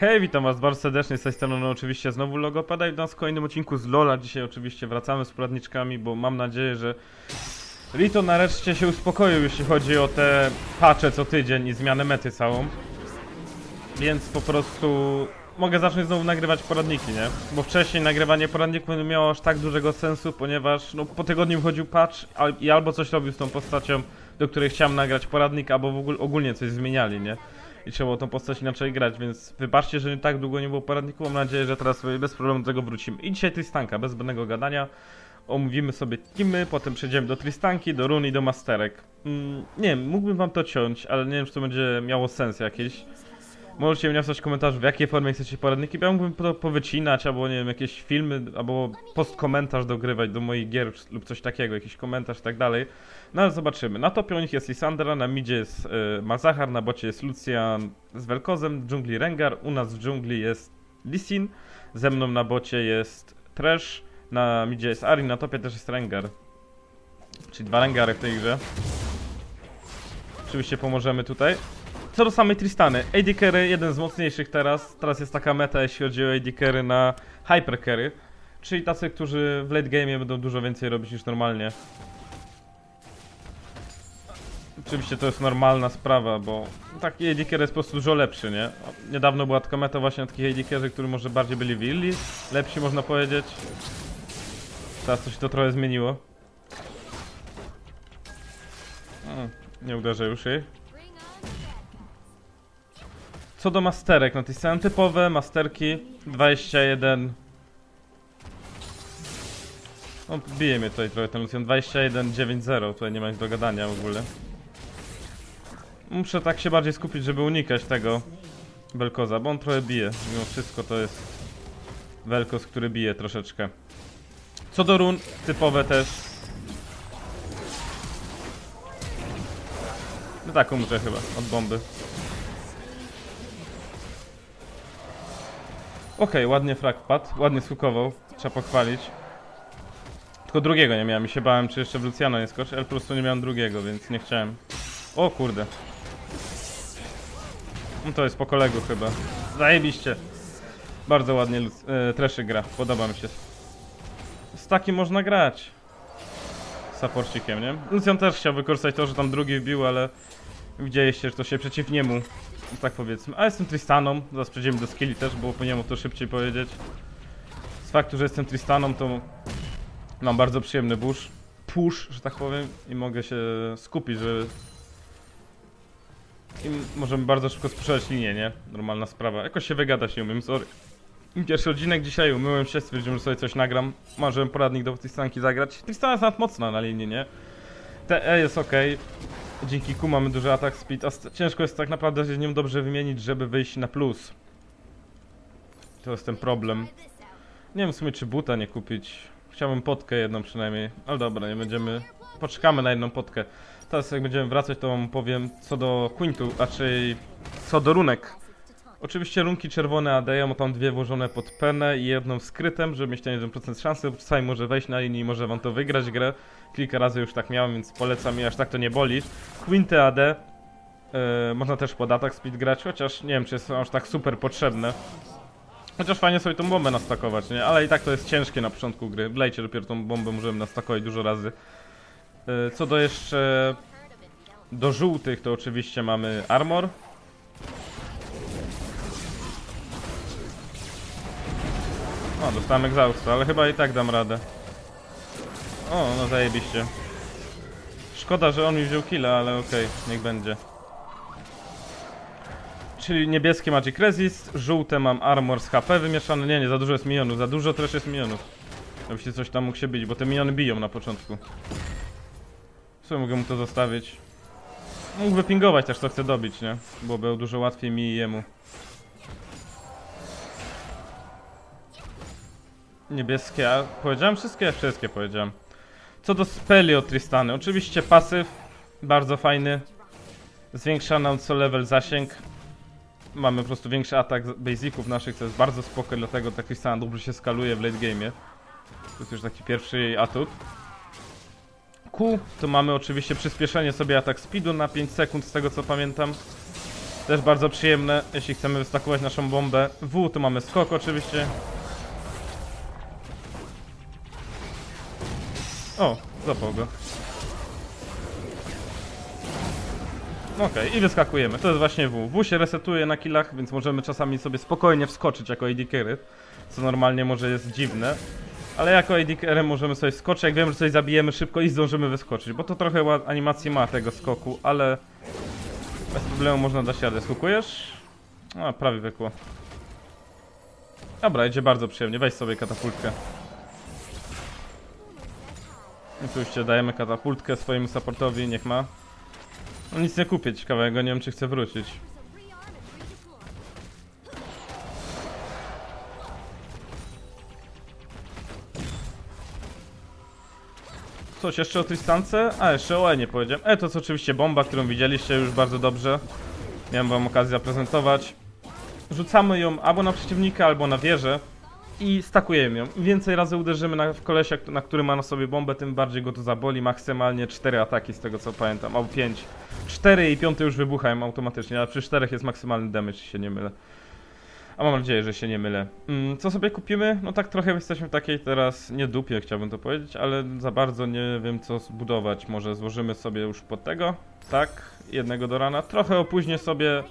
Hej, witam was bardzo serdecznie, z tej strony oczywiście znowu Logopada i w nas w kolejnym odcinku z LoL'a. Dzisiaj oczywiście wracamy z poradniczkami, bo mam nadzieję, że Rito nareszcie się uspokoił, jeśli chodzi o te patche co tydzień i zmianę mety całą. Więc po prostu mogę zacząć znowu nagrywać poradniki, nie? Bo wcześniej nagrywanie poradników nie miało aż tak dużego sensu, ponieważ no, po tygodniu wchodził patch i albo coś robił z tą postacią, do której chciałem nagrać poradnik, albo w ogóle ogólnie coś zmieniali, nie? I trzeba było tą postać inaczej grać, więc wybaczcie, że tak długo nie było poradniku. Mam nadzieję, że teraz sobie bez problemu do tego wrócimy. I dzisiaj Tristanka, bez zbędnego gadania. Omówimy sobie teamy, potem przejdziemy do Tristanki, do run i do masterek. Nie wiem, mógłbym wam to ciąć, ale nie wiem, czy to będzie miało sens jakiś. Możecie mnie wysłać w komentarzu, w jakiej formie chcecie poradniki, bo ja mógłbym to powycinać, albo nie wiem, jakieś filmy, albo post-komentarz dogrywać do moich gier lub coś takiego, jakiś komentarz i tak dalej. No ale zobaczymy. Na topie u nich jest Lissandra, na midzie jest Malzahar, na bocie jest Lucian z Vel'Kozem, w dżungli Rengar, u nas w dżungli jest Lee Sin, ze mną na bocie jest Thresh, na midzie jest Ahri, na topie też jest Rengar. Czyli dwa Rengary w tej grze. Oczywiście pomożemy tutaj. Co do samej Tristany, AD Carry jeden z mocniejszych teraz. Teraz jest taka meta, jeśli chodzi o AD Carry na Hyper Carry. Czyli tacy, którzy w late game będą dużo więcej robić niż normalnie. Oczywiście to jest normalna sprawa, bo taki AD Carry jest po prostu dużo lepszy, nie? Niedawno była taka meta właśnie na takich AD Carry, którzy może bardziej byli willi. Lepsi można powiedzieć. Teraz coś to trochę zmieniło. Nie uderzę już jej. Co do masterek, no to są typowe masterki 21. No bije mnie tutaj trochę ten Lucian, 21-9-0, tutaj nie ma nic do gadania w ogóle. Muszę tak się bardziej skupić, żeby unikać tego Vel'Koza, bo on trochę bije. Mimo wszystko to jest Vel'Koz, który bije troszeczkę. Co do run, typowe też. No tak, umrę chyba od bomby. Okej, ładnie frag padł, ładnie skukował, trzeba pochwalić. Tylko drugiego nie miałem i się bałem, czy jeszcze w Luciana nie skoczy, ale po prostu nie miałem drugiego, więc nie chciałem. O kurde. No to jest po kolegu chyba. Zajebiście. Bardzo ładnie Thresh gra, podoba mi się. Z takim można grać. Z supporcikiem, nie? Lucian też chciał wykorzystać to, że tam drugi wbił, ale widzieliście, że to się przeciw niemu, tak powiedzmy. A jestem Tristaną, zaraz przejdziemy do skilli też, bo powinienem to szybciej powiedzieć. Z faktu, że jestem Tristaną, to mam bardzo przyjemny push, że tak powiem, i mogę się skupić, żeby... I możemy bardzo szybko spuszować linię, nie? Normalna sprawa. Jakoś się wygadać nie umiem, sorry. Pierwszy odcinek dzisiaj, umyłem się, stwierdziłem, że sobie coś nagram. Marzyłem poradnik do Tristanki zagrać. Tristana jest nadmocna na linii, nie? TE jest ok. Dzięki Q mamy duży atak speed, a ciężko jest tak naprawdę się z nim dobrze wymienić, żeby wyjść na plus. To jest ten problem. Nie wiem w sumie, czy buta nie kupić. Chciałbym potkę jedną przynajmniej, ale dobra, nie będziemy... Poczekamy na jedną potkę. Teraz jak będziemy wracać, to wam powiem co do Quintu, raczej co do runek. Oczywiście runki czerwone AD, ja mam tam dwie włożone pod penę i jedną skrytem, żeby mieć ten 1% szansy, bo czasami może wejść na linii i może wam to wygrać grę. Kilka razy już tak miałem, więc polecam i aż tak to nie boli. Quinty AD, można też pod atak speed grać, chociaż nie wiem, czy jest aż tak super potrzebne. Chociaż fajnie sobie tą bombę nastakować, nie? Ale i tak to jest ciężkie na początku gry. W lejcie dopiero tą bombę możemy nastakować dużo razy. Co do jeszcze... Do żółtych to oczywiście mamy armor. O, dostałem egzausta, ale chyba i tak dam radę. O, no zajebiście. Szkoda, że on mi wziął killa, ale okej, niech będzie. Czyli niebieskie Magic Resist, żółte mam armor z HP wymieszane. Nie, za dużo jest minionów, za dużo też jest minionów. Żebyście coś tam mógł się bić, bo te miniony biją na początku. W sumie mogę mu to zostawić. Mógłby pingować też, co chce dobić, nie? Byłoby dużo łatwiej mi i jemu. Niebieskie, a powiedziałem wszystkie? Wszystkie powiedziałem. Co do speli od Tristany, oczywiście pasyw, bardzo fajny. Zwiększa nam co level zasięg. Mamy po prostu większy atak basiców naszych, co jest bardzo spoko, dlatego ta Tristana dobrze się skaluje w late game'ie. To jest już taki pierwszy jej atut. Q, to mamy oczywiście przyspieszenie sobie atak speedu na 5 sekund, z tego co pamiętam. Też bardzo przyjemne, jeśli chcemy wystakować naszą bombę. W, tu mamy skok oczywiście. O, zapał go. Okej, i wyskakujemy. To jest właśnie W. W się resetuje na killach, więc możemy czasami sobie spokojnie wskoczyć jako AD carry, co normalnie może jest dziwne. Ale jako AD carry możemy sobie skoczyć, jak wiemy, że coś zabijemy szybko i zdążymy wyskoczyć, bo to trochę animacji ma tego skoku, ale bez problemu można dać radę. Skakujesz? A, prawie wykło. Dobra, idzie bardzo przyjemnie. Weź sobie katapultkę. Oczywiście dajemy katapultkę swojemu supportowi, niech ma. No nic nie kupię ciekawego, nie wiem czy chce wrócić. Coś jeszcze o Tristance? A, jeszcze o nie powiedziałem. To jest oczywiście bomba, którą widzieliście już bardzo dobrze. Miałem wam okazję zaprezentować. Rzucamy ją albo na przeciwnika, albo na wieżę i stakujemy ją. Im więcej razy uderzymy w kolesia, na który ma na sobie bombę, tym bardziej go to zaboli. Maksymalnie 4 ataki z tego co pamiętam, albo 5. 4 i 5 już wybuchają automatycznie, ale przy 4 jest maksymalny damage, jeśli się nie mylę. A mam nadzieję, że się nie mylę. Co sobie kupimy? No tak trochę jesteśmy w takiej teraz, nie dupie chciałbym to powiedzieć, ale za bardzo nie wiem co zbudować. Może złożymy sobie już pod tego, tak, jednego do rana. Trochę opóźnię sobie,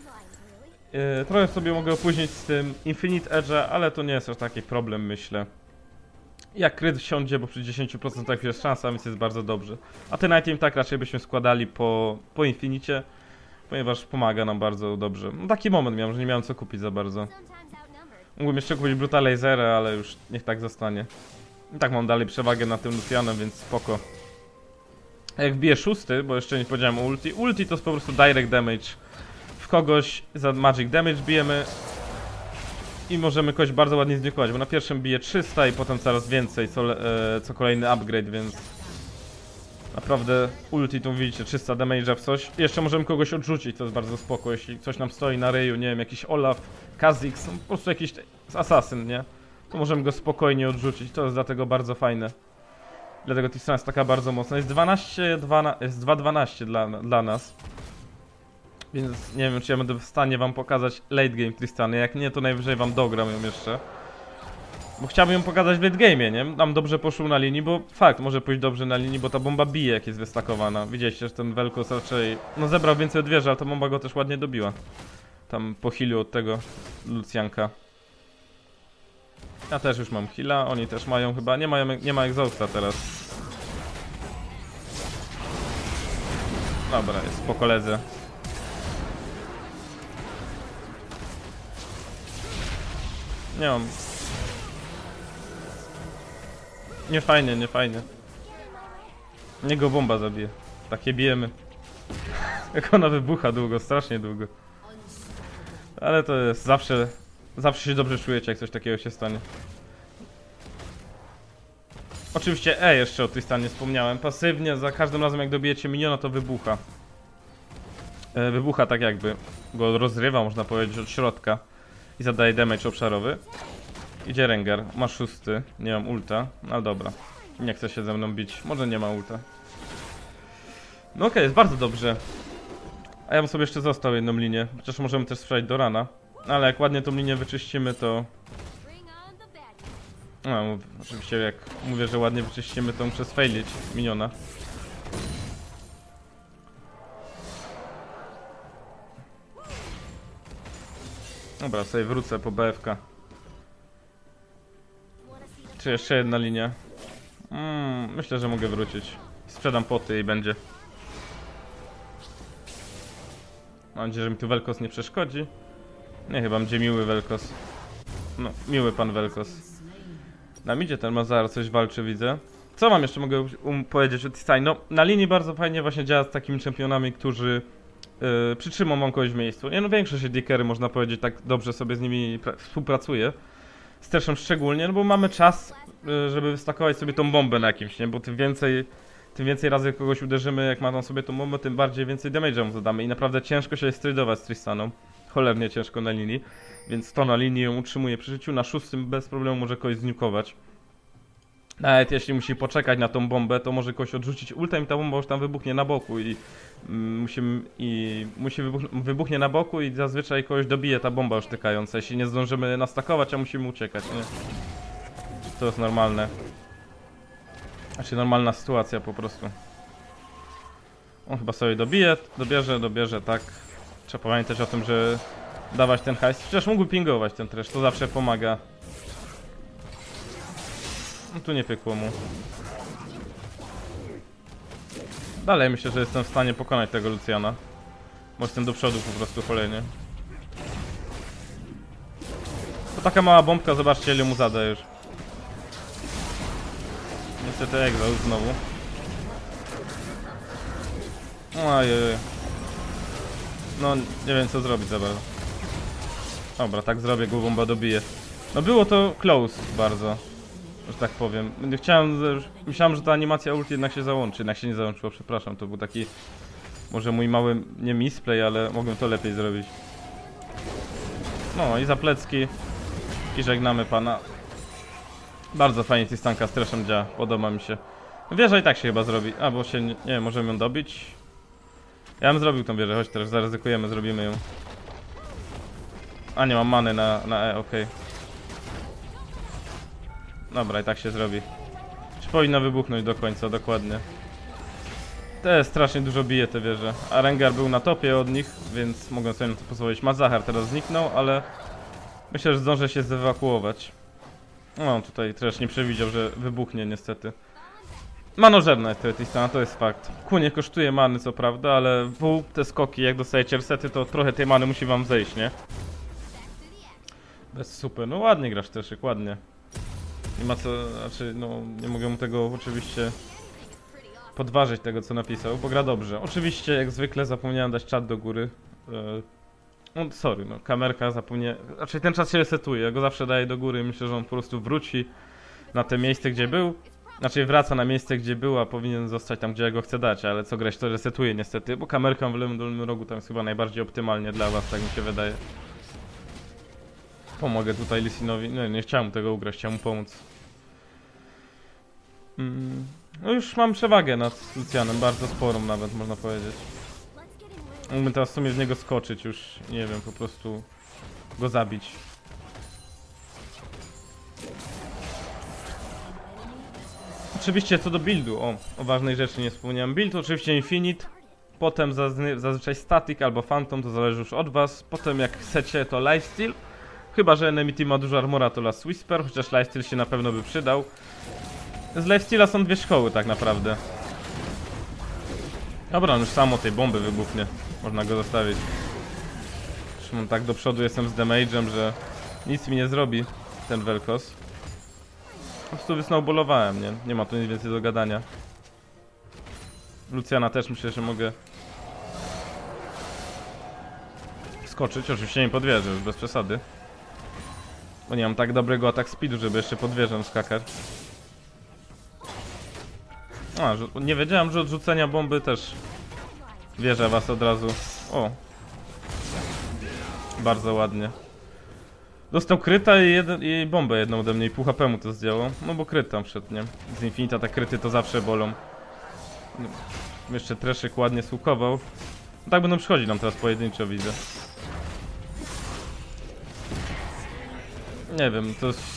mogę opóźnić z tym Infinite Edge'a, ale to nie jest aż taki problem, myślę. Jak kryt wsiądzie, bo przy 10% jest szansa, więc jest bardzo dobrze. A ten item tak raczej byśmy składali po Infinicie, ponieważ pomaga nam bardzo dobrze. No taki moment miałem, że nie miałem co kupić za bardzo. Mógłbym jeszcze kupić Bruta Lasera, ale już niech tak zostanie. I tak mam dalej przewagę nad tym Lucianem, więc spoko. A jak wbiję 6, bo jeszcze nie powiedziałem o ulti. Ulti to jest po prostu direct damage. W kogoś za magic damage bijemy. I możemy kogoś bardzo ładnie zniukować, bo na pierwszym bije 300 i potem coraz więcej, co kolejny upgrade, więc... Naprawdę ulti tu widzicie, 300 damage'a w coś. I jeszcze możemy kogoś odrzucić, to jest bardzo spoko, jeśli coś nam stoi na ryju, nie wiem, jakiś Olaf, Kha'Zix, no, po prostu jakiś asasyn, nie? To możemy go spokojnie odrzucić, to jest dlatego bardzo fajne. Dlatego Tristana jest taka bardzo mocna. Jest 2-12 dla nas. Więc nie wiem, czy ja będę w stanie wam pokazać late game Tristany, jak nie, to najwyżej wam dogram ją jeszcze. Bo chciałbym ją pokazać w late game'ie, nie? Nam dobrze poszło na linii, bo fakt, może pójść dobrze na linii, bo ta bomba bije jak jest wystakowana. Widzieliście, że ten Vel'Koz raczej... No zebrał więcej od wieży, ale ta bomba go też ładnie dobiła. Tam po healu od tego Lucianka. Ja też już mam heala, oni też mają chyba, nie ma exhausta teraz. Dobra, jest po koledze. Nie mam. Nie fajnie, nie fajnie. Niech go bomba zabije. Takie bijemy. Jak ona wybucha długo, strasznie długo. Ale to jest zawsze się dobrze czujecie, jak coś takiego się stanie. Oczywiście jeszcze o Tristanie wspomniałem. Pasywnie za każdym razem jak dobijecie miniona, to wybucha. Wybucha tak jakby go rozrywa, można powiedzieć, od środka. I zadaje damage obszarowy. Idzie Rengar, ma 6, nie mam ulta, no ale dobra. Nie chce się ze mną bić, może nie ma ulta. No okej, jest bardzo dobrze. A ja bym sobie jeszcze został jedną linię, chociaż możemy też sprzedać do rana. Ale jak ładnie tą linię wyczyścimy, to... No, oczywiście jak mówię, że ładnie wyczyścimy, to muszę sfailić miniona. Dobra, sobie wrócę po BFK. Czy jeszcze jedna linia? Myślę, że mogę wrócić. Sprzedam poty i będzie. Mam nadzieję, że mi tu Vel'Koz nie przeszkodzi. Nie, chyba będzie miły Vel'Koz. No, miły pan Vel'Koz. Na midzie ten Mazar coś walczy, widzę. Co wam jeszcze mogę powiedzieć o Tristanie? No, na linii bardzo fajnie właśnie działa z takimi czempionami, którzy przytrzymą wam kogoś w miejscu. Nie no, większość AD-carry można powiedzieć tak dobrze sobie z nimi współpracuje. Z Thrashem szczególnie, no bo mamy czas, żeby wystakować sobie tą bombę na jakimś, nie? Bo tym więcej razy kogoś uderzymy, jak ma tam sobie tą bombę, tym bardziej więcej damage'a mu zadamy. I naprawdę ciężko się jest tradeować z Tristaną. Cholernie ciężko na linii. Więc to na linii ją utrzymuje przy życiu. Na 6 bez problemu może kogoś zniukować. Nawet jeśli musi poczekać na tą bombę, to może kogoś odrzucić ultem i ta bomba już tam wybuchnie na boku wybuchnie na boku i zazwyczaj kogoś dobije ta bomba już tykająca, jeśli nie zdążymy nastakować, a musimy uciekać, nie? To jest normalne. Znaczy normalna sytuacja po prostu. On chyba sobie dobierze, tak. Trzeba pamiętać o tym, że dawać ten hajs. Przecież mógłby pingować ten trash, to zawsze pomaga. No tu nie pykło mu. Dalej myślę, że jestem w stanie pokonać tego Luciana. Bo jestem do przodu po prostu kolejnie. To taka mała bombka, zobaczcie ile mu zada już. Niestety exhaust znowu. Ojej. No nie wiem co zrobić za bardzo. Dobra, tak zrobię, go bomba dobije. No było to close bardzo, że tak powiem. Myślałem, że ta animacja ulti jednak się załączy. Jednak się nie załączyło, przepraszam. To był taki może mój mały, nie misplay, ale mogłem to lepiej zrobić. No i za plecki. I żegnamy pana. Bardzo fajnie Tristanka z treszem działa, podoba mi się. Wieża i tak się chyba zrobi, bo się, nie wiem, możemy ją dobić. Ja bym zrobił tą wieżę, chodź teraz zaryzykujemy, zrobimy ją. A nie mam many na E, okej. Dobra, i tak się zrobi. Czy powinno wybuchnąć do końca, dokładnie. Te strasznie dużo bije te wieże. A Rengar był na topie od nich, więc mogę sobie na to pozwolić. Mazahar teraz zniknął, ale myślę, że zdążę się zewakuować. No, tutaj też nie przewidział, że wybuchnie niestety. Manożerna jest Tristana, to jest fakt. Q nie kosztuje many co prawda, ale te skoki, jak dostajecie resety, to trochę tej many musi wam zejść, nie? Bez super, no ładnie grasz Teszyk, ładnie. Nie ma co, znaczy, no nie mogę mu tego oczywiście podważyć tego co napisał, bo gra dobrze. Oczywiście jak zwykle zapomniałem dać czat do góry. No sorry, no kamerka zapomniałem, raczej ten czas się resetuje, ja go zawsze daję do góry i myślę, że on po prostu wróci na te miejsce gdzie był. Znaczy wraca na miejsce gdzie był, a powinien zostać tam gdzie ja go chcę dać, ale co grać to resetuje niestety, bo kamerka w lewym dolnym rogu tam jest chyba najbardziej optymalnie dla was, tak mi się wydaje. Pomogę tutaj Lissinowi, nie chciałem tego ugrać, chciałem mu pomóc. No już mam przewagę nad Lucianem, bardzo sporą nawet można powiedzieć. Mógłbym teraz w sumie w niego skoczyć już, nie wiem, po prostu go zabić. Oczywiście co do buildu, o ważnej rzeczy nie wspomniałem. Build oczywiście Infinite, potem zazwyczaj Static albo Phantom, to zależy już od was. Potem jak chcecie to Lifesteal, chyba że enemy team ma dużo armora to Last Whisper, chociaż Lifesteal się na pewno by przydał. Z Lifesteala są dwie szkoły tak naprawdę. Dobra, on już samo tej bomby wybuchnie, można go zostawić. Już tak do przodu jestem z damage'em, że nic mi nie zrobi ten Vel'Koz. Po prostu wysnowballowałem, nie ma tu nic więcej do gadania. Luciana też myślę, że mogę skoczyć, oczywiście nie pod wieżę, już bez przesady. Bo nie mam tak dobrego atak speedu, żeby jeszcze pod wieżą skakać. Nie wiedziałem, że od rzucenia bomby też wierzę was od razu. O! Bardzo ładnie. Dostał kryta i bombę jedną ode mnie i pół HP mu to zdjęło. No bo kryt tam wszedł, nie? Z Infinita te kryty to zawsze bolą. Jeszcze Treszek ładnie słukował. No tak będą przychodzić nam teraz pojedynczo, widzę. Nie wiem,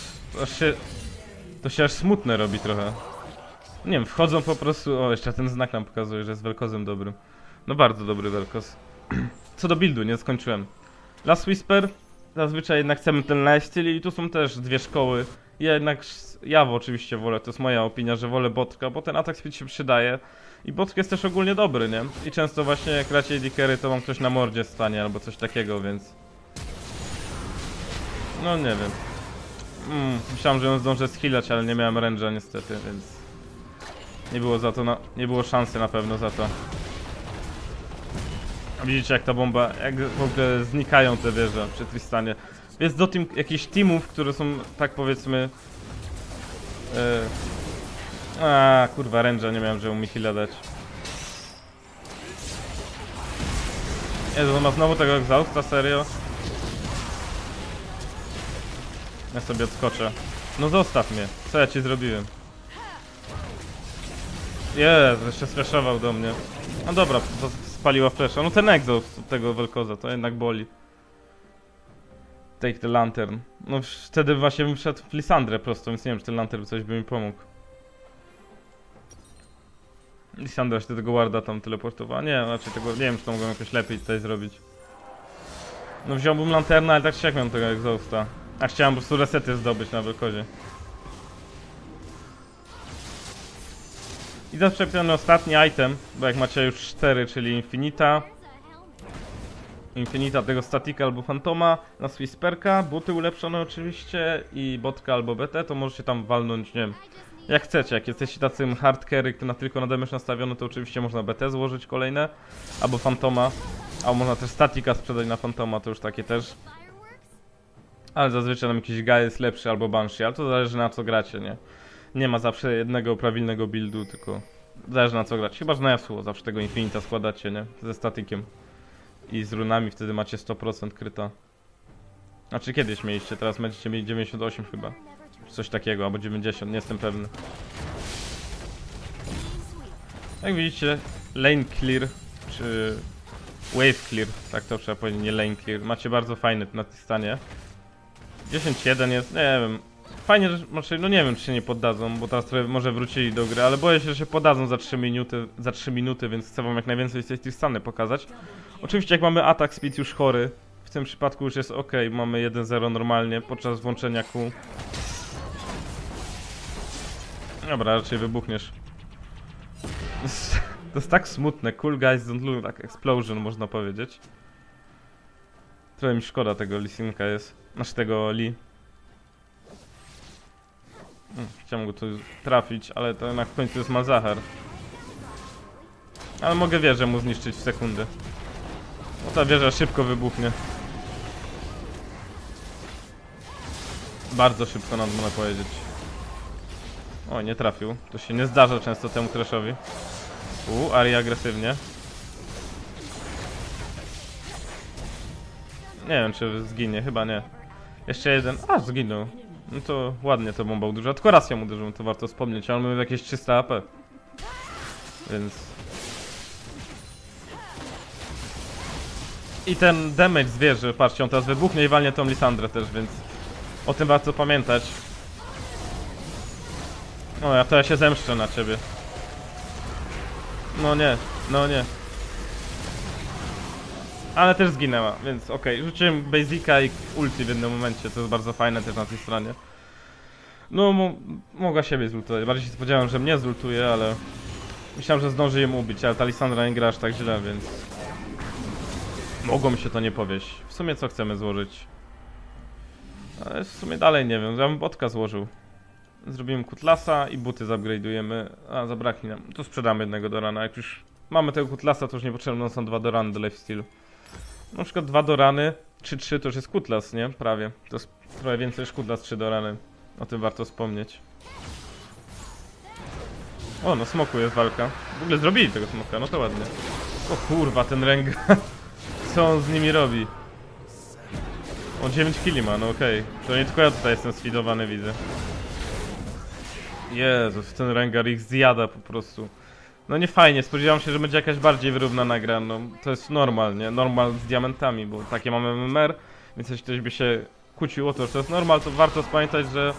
to się aż smutne robi trochę. Nie wiem, wchodzą po prostu... O, jeszcze ten znak nam pokazuje, że jest Vel'Kozem dobrym. No bardzo dobry Vel'Koz. Co do buildu, nie skończyłem. Last Whisper. Zazwyczaj jednak chcemy ten lifesteal i tu są też dwie szkoły. Ja oczywiście wolę, to jest moja opinia, że wolę botka, bo ten atak speed się przydaje. I botk jest też ogólnie dobry, nie? I często właśnie jak racie AD carry, to mam ktoś na mordzie stanie albo coś takiego, więc... No nie wiem. Myślałem, że ją zdążę schillać, ale nie miałem range'a niestety, więc... Nie było za to, nie było szansy na pewno za to. Widzicie jak ta bomba, jak w ogóle znikają te wieże przy Tristanie. Jest do tym jakichś teamów, które są, tak powiedzmy... kurwa, range'a nie miałem, żeby mi heal'a dać. Jezu, on ma znowu tego exhausta, serio? Ja sobie odskoczę. No zostaw mnie, co ja ci zrobiłem? Jezu, jeszcze sflashował do mnie. No dobra, to spaliła flasha. No ten exhaust tego Vel'Koza, to jednak boli. Take the lantern. No wtedy właśnie bym wszedł w Lissandrę prosto, więc nie wiem, czy ten lantern coś by mi pomógł. Lissandra się do tego warda tam teleportowała. Nie, znaczy tego, nie wiem, czy to mogłem jakoś lepiej tutaj zrobić. No wziąłbym lanternę, ale tak się jak miałem tego exhausta. A chciałem po prostu resety zdobyć na Vel'Kozie. I teraz przepiony ostatni item, bo jak macie już 4, czyli Infinita tego Statika albo Fantoma, na Whisperka, buty ulepszone oczywiście i botka albo BT, to możecie tam walnąć, nie wiem, jak chcecie. Jak jesteście tacy hardcarry, który tylko na damage nastawiony, to oczywiście można BT złożyć kolejne, albo Fantoma, albo można też Statika sprzedać na Fantoma, to już takie też. Ale zazwyczaj nam jakiś guy jest lepszy albo Banshee, ale to zależy na co gracie, nie? Nie ma zawsze jednego prawilnego buildu, tylko zależy na co grać. Chyba, że na Yasuo zawsze tego Infinita składacie, nie? Ze statykiem. I z runami wtedy macie 100% kryta. Znaczy kiedyś mieliście, teraz będziecie mieli 98 chyba. Coś takiego, albo 90, nie jestem pewny. Jak widzicie, lane clear, czy wave clear, tak to trzeba powiedzieć, nie lane clear. Macie bardzo fajny na tym stanie. 10-1 jest, nie wiem. Fajnie, że, no nie wiem, czy się nie poddadzą, bo teraz trochę może wrócili do gry, ale boję się, że się poddadzą za 3 minuty, więc chcę wam jak najwięcej z tej Tristany pokazać. Oczywiście jak mamy atak speed już chory, w tym przypadku już jest ok, mamy 1-0 normalnie podczas włączenia kół. Dobra, raczej wybuchniesz. To jest tak smutne, cool guys don't look like explosion, można powiedzieć. Trochę mi szkoda tego Lisinka jest, znaczy tego Lee. Chciałem go tu trafić, ale to na końcu jest Malzahar. Ale mogę wieżę mu zniszczyć w sekundę. No ta wieża szybko wybuchnie. Bardzo szybko nam można powiedzieć. O, nie trafił. To się nie zdarza często temu Thrashowi. Ari agresywnie. Nie wiem, czy zginie, chyba nie. Jeszcze jeden. A, zginął. No to ładnie to bomba uderzyła. Tylko raz ją uderzyłem, to warto wspomnieć. Ale mamy jakieś 300 AP. Więc... I ten damage z wieży, patrzcie, on teraz wybuchnie i walnie tą Lissandrę też, więc... O tym warto pamiętać. O, ja się zemszczę na ciebie. No nie, no nie. Ale też zginęła, więc okej. Rzuciłem Basica i ulti w jednym momencie, to jest bardzo fajne też na tej stronie. No, mogła siebie zultować. Bardziej się spodziewałem, że mnie zultuje, ale... Myślałem, że zdąży ją ubić, ale ta Lissandra nie gra aż tak źle, więc... Mogło mi się to nie powieść. W sumie co chcemy złożyć? Ale w sumie dalej nie wiem, ja bym botka złożył. Zrobimy kutlasa i buty zupgrade'ujemy. A, zabraknie nam. Tu sprzedamy jednego Dorana. Jak już mamy tego kutlasa, to już nie potrzebne są 2 Dorany do lifestealu. Na przykład 2 Dorany, 3-3 to już jest kutlas, nie? Prawie. To jest trochę więcej niż kutlas 3 Dorany. O tym warto wspomnieć. O, no smoku jest walka. W ogóle zrobili tego smoka, no to ładnie. O kurwa, ten Rengar. Co on z nimi robi? O, 9 killi ma, no okej. To nie tylko ja tutaj jestem sfidowany, widzę. Jezus, ten Rengar ich zjada po prostu. No nie fajnie, spodziewałem się, że będzie jakaś bardziej wyrównana gra, no to jest normal, nie? Normal z diamentami, bo takie mamy MMR, więc jeśli ktoś by się kłócił o to, że to jest normal, to warto pamiętać, że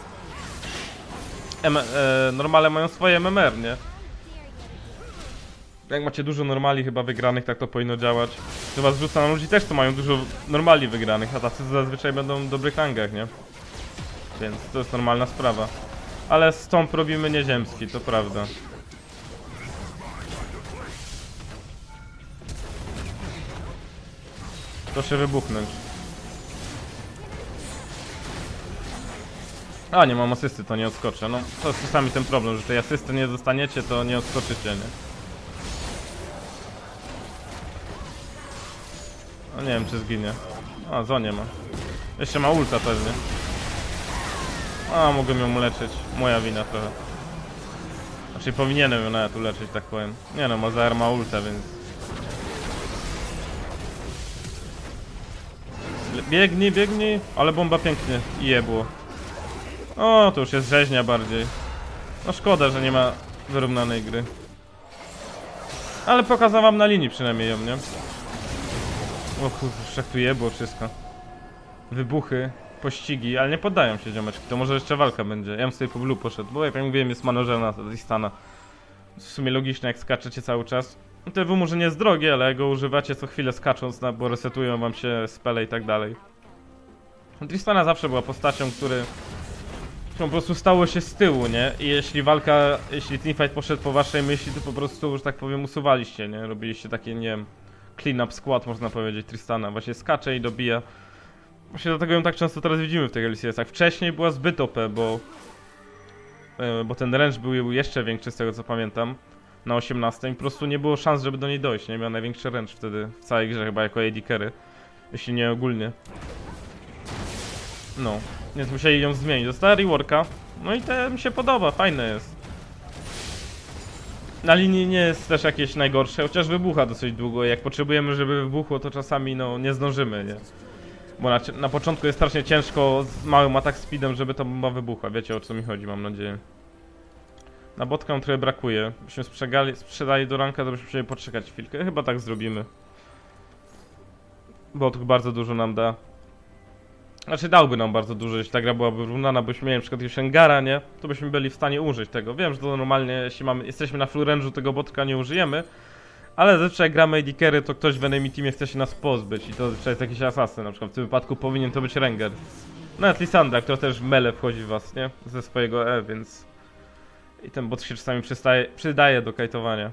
normale mają swoje MMR, nie? Jak macie dużo normali chyba wygranych, tak to powinno działać. To was rzuca na ludzi też, co mają dużo normali wygranych, a tacy zazwyczaj będą w dobrych rangach, nie? Więc to jest normalna sprawa. Ale stąd robimy nieziemski, to prawda. Proszę wybuchnąć. A, nie mam asysty, to nie odskoczę. No, to jest czasami ten problem, że tej asysty nie dostaniecie, to nie odskoczycie, nie? No nie wiem, czy zginie. A, Zonie ma. Jeszcze ma ulta pewnie. A, mogę ją uleczyć. Moja wina trochę. Znaczy powinienem ją nawet uleczyć, tak powiem. Nie no, Malzahar ma ulta, więc... Biegnij, biegnij, ale bomba pięknie jebło. O, to już jest rzeźnia bardziej. No szkoda, że nie ma wyrównanej gry. Ale pokazałam na linii przynajmniej ją, nie? O kurwa, jak tu jebło wszystko. Wybuchy, pościgi, ale nie poddają się ziomeczki. To może jeszcze walka będzie. Ja bym sobie po blue poszedł, bo jak mówiłem jest manożerna Tristana. W sumie logiczne jak skaczecie cały czas. TW może nie jest drogie, ale go używacie co chwilę skacząc, bo resetują wam się spele i tak dalej. Tristana zawsze była postacią, którą po prostu stało się z tyłu, nie? I jeśli teamfight poszedł po waszej myśli, to po prostu, że tak powiem, usuwaliście, nie? Robiliście takie, nie wiem, clean-up squad, można powiedzieć, Tristana. Właśnie skacze i dobija. Właśnie dlatego ją tak często teraz widzimy w tych LCS-ach. Wcześniej była zbyt OP, bo ten range był jeszcze większy z tego co pamiętam. Na 18 i po prostu nie było szans, żeby do niej dojść, nie? Miał największy range wtedy w całej grze chyba jako AD carry. Jeśli nie ogólnie. No, więc musieli ją zmienić. Dostała reworka. No i to mi się podoba, fajne jest. Na linii nie jest też jakieś najgorsze, chociaż wybucha dosyć długo. Jak potrzebujemy, żeby wybuchło, to czasami no nie zdążymy, nie? Bo na początku jest strasznie ciężko z małym atak speedem, żeby ta bomba wybuchła. Wiecie o co mi chodzi, mam nadzieję. Na botkę trochę brakuje. Byśmy sprzedali do ranka, to byśmy musieli poczekać chwilkę. Chyba tak zrobimy. Botk bardzo dużo nam da. Znaczy dałby nam bardzo dużo, jeśli ta gra byłaby wyrównana, byśmy mieli na przykład jakiegoś Engara, nie? To byśmy byli w stanie użyć tego. Wiem, że to normalnie, jeśli jesteśmy na full range'u, tego botka nie użyjemy. Ale zazwyczaj jak gramy AD carry, to ktoś w enemy teamie chce się nas pozbyć i to zazwyczaj jest jakiś asasyn, na przykład w tym wypadku powinien to być Rengar. Nawet Lissandra, która też w mele wchodzi w was, nie? Ze swojego więc... I ten bot się czasami przydaje do kajtowania.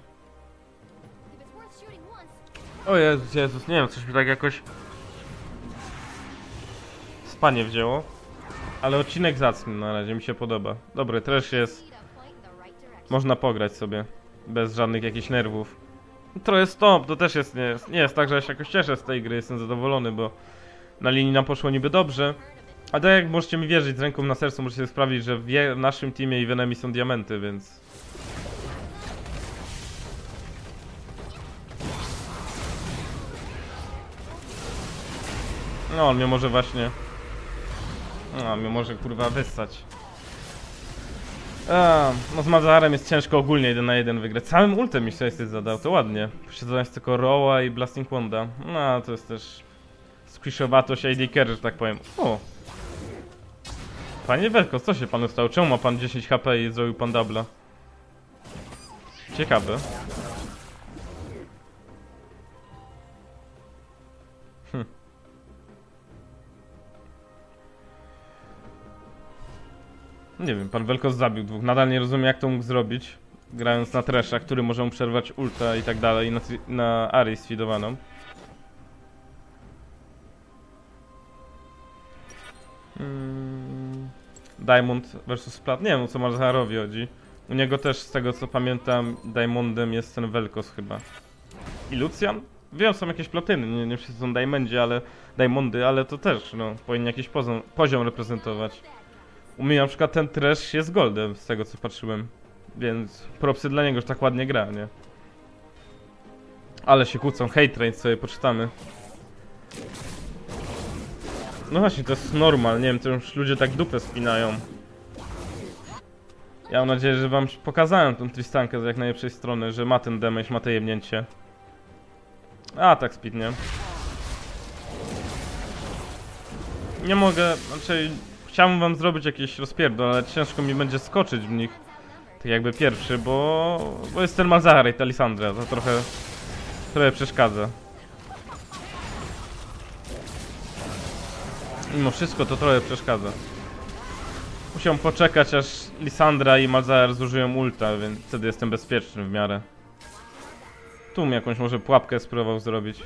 O Jezus, nie wiem, coś mi tak jakoś... Spanie wzięło. Ale odcinek zacny na razie, mi się podoba. Dobry, trash jest. Można pograć sobie. Bez żadnych jakichś nerwów. To jest top, to też jest, nie jest tak, że ja się jakoś cieszę z tej gry, jestem zadowolony, bo na linii nam poszło niby dobrze. A tak jak możecie mi wierzyć z ręką na sercu, możecie sprawdzić, że w naszym teamie i w enemy są diamenty, więc... No, on mnie może właśnie... No, mnie może kurwa wyssać. No z Mazarem jest ciężko ogólnie 1 na 1 wygrać. Całym ultem mi się zadał, to ładnie. Posiadając tylko Roa i Blasting Wanda. No, to jest też... Squishowatość AD carry, że tak powiem. O! Panie Welko, co się panu stało? Czemu ma pan 10 HP i zrobił pan dubla? Ciekawe. Nie wiem, pan Welkos zabił dwóch. Nadal nie rozumiem jak to mógł zrobić. Grając na Thrasha, który może mu przerwać ulta i tak dalej. Na Ahri sfidowaną. Diamond versus Plat. Nie wiem o co Malzaharowi chodzi. U niego też z tego co pamiętam Diamondem jest ten Velkos chyba. I Lucian? Wiem, są jakieś platyny, nie wszyscy są Diamondy, ale to też no, powinien jakiś poziom reprezentować. U mnie na przykład ten Thresh jest goldem z tego co patrzyłem. Więc propsy dla niego, że tak ładnie gra, nie? Ale się kłócą, hate train sobie poczytamy. No właśnie, to jest normal, nie wiem, to już ludzie tak dupę spinają. Ja mam nadzieję, że wam pokazałem tą Tristankę z jak najlepszej strony, że ma ten damage, ma te jebnięcie. A, tak speed, nie? Nie mogę, znaczy... Chciałbym wam zrobić jakieś rozpierdol, ale ciężko mi będzie skoczyć w nich. Tak jakby pierwszy, bo jest ten Malzahar i ta Lissandra, to trochę przeszkadza. Mimo wszystko to trochę przeszkadza. Musiałem poczekać aż Lissandra i Malzahar zużyją ulta, więc wtedy jestem bezpieczny w miarę. Tu mi jakąś może pułapkę spróbował zrobić.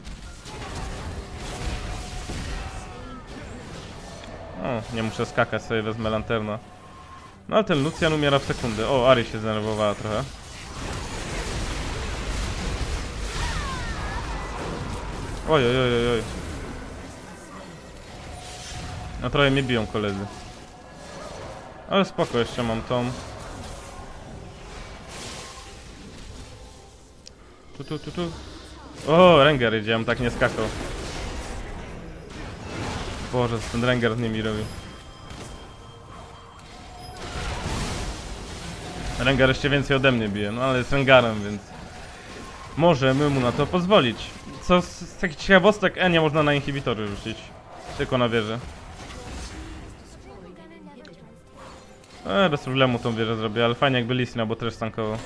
O, nie muszę skakać, sobie wezmę lanterna. No ale ten Lucian umiera w sekundę. O, Ahri się zdenerwowała trochę. Oj. No trochę mnie biją koledzy. Ale spoko, jeszcze mam tą. Tu. O, Rengar idzie, ja bym tak nie skakał. Boże, ten Rengar z nimi robi. Rengar jeszcze więcej ode mnie bije, no ale jest Rengarem, więc... możemy mu na to pozwolić. Co z takich ciekawostek, nie można na inhibitory rzucić. Tylko na wieżę. Bez problemu tą wieżę zrobię, ale fajnie jakby Lee Sin albo też tankował.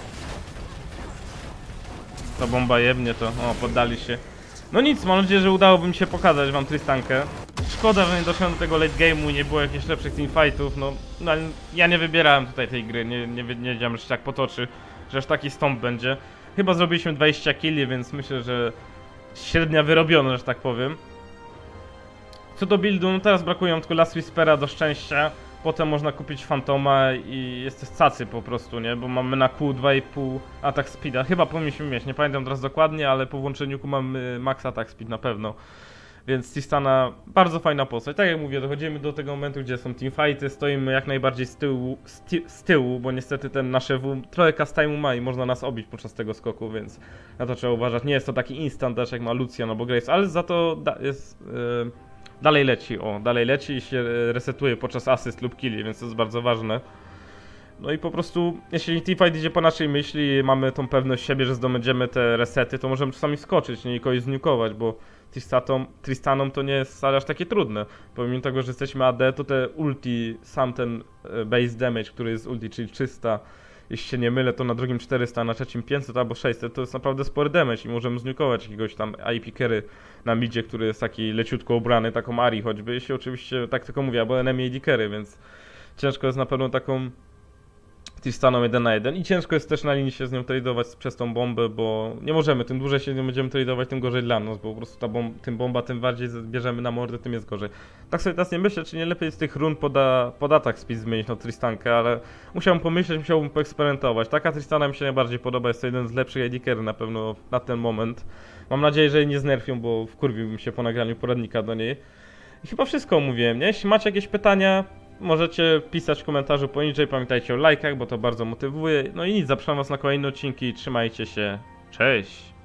Ta bomba jebnie to, poddali się. No nic, mam nadzieję, że udałoby mi się pokazać wam Tristankę. Szkoda, że nie doszedłem do tego late game'u i nie było jakichś lepszych teamfightów, no ja nie wybierałem tutaj tej gry, nie wiedziałem, że się tak potoczy, że aż taki stąd będzie. Chyba zrobiliśmy 20 killi, więc myślę, że średnia wyrobiona, że tak powiem. Co do buildu, no teraz brakuje tylko Last Whispera do szczęścia. Potem można kupić Fantoma i jesteś cacy po prostu, nie? Bo mamy na Q 2,5 atak speeda. Chyba powinniśmy mieć, nie pamiętam teraz dokładnie, ale po włączeniu Q mamy max atak speed na pewno. Więc Tristana bardzo fajna postać. Tak jak mówię, dochodzimy do tego momentu, gdzie są teamfighty, stoimy jak najbardziej z tyłu, bo niestety ten nasze W trochę cast time'u ma i można nas obić podczas tego skoku, więc na to trzeba uważać. Nie jest to taki instant dash jak ma Lucian albo Graves, ale za to jest... dalej leci i się resetuje podczas asyst lub killi, więc to jest bardzo ważne. No i po prostu, jeśli teamfight idzie po naszej myśli, mamy tą pewność siebie, że zdobędziemy te resety, to możemy czasami skoczyć, nie, i kogoś znukować, bo Tristaną to nie jest wcale aż takie trudne. Pomimo tego, że jesteśmy AD, to te ulti, sam ten base damage, który jest ulti, czyli 300, jeśli się nie mylę, to na drugim 400, na trzecim 500 albo 600, to jest naprawdę spory damage i możemy znukować jakiegoś tam IP carry na midzie, który jest taki leciutko ubrany, taką Ari choćby, jeśli oczywiście, tak tylko mówię, albo enemy AD carry, więc ciężko jest na pewno taką Tristaną 1 na 1 i ciężko jest też na linii się z nią tradeować przez tą bombę, bo nie możemy, tym dłużej się nie będziemy tradeować, tym gorzej dla nas, bo po prostu tym bomba, tym bardziej bierzemy na mordę, tym jest gorzej. Tak sobie teraz nie myślę, czy nie lepiej z tych run pod atak speed zmienić na Tristankę, ale musiałbym pomyśleć, musiałbym poeksperymentować. Taka Tristana mi się najbardziej podoba, jest to jeden z lepszych AD carry na pewno na ten moment. Mam nadzieję, że jej nie znerfią, bo wkurwiłbym się po nagraniu poradnika do niej. I chyba wszystko omówiłem, nie? Jeśli macie jakieś pytania, możecie pisać w komentarzu poniżej, pamiętajcie o lajkach, bo to bardzo motywuje. No i nic, zapraszam was na kolejne odcinki, trzymajcie się, cześć!